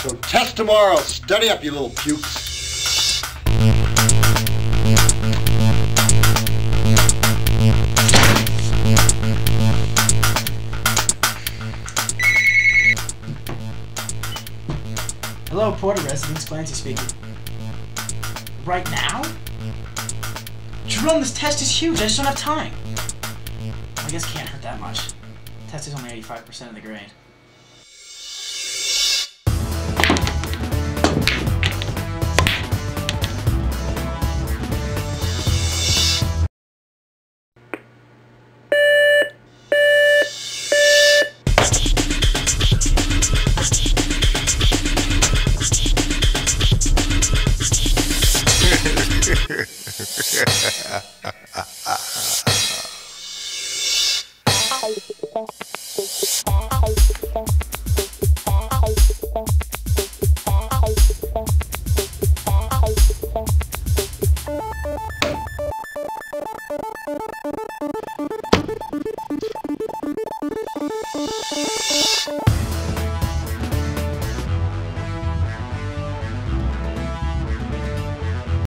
So test tomorrow. Study up, you little pukes. Hello, Porter Residence. Clancy speaking. Right now? Jerome, this test is huge. I just don't have time. I guess it can't hurt that much. The test is only 85% of the grade.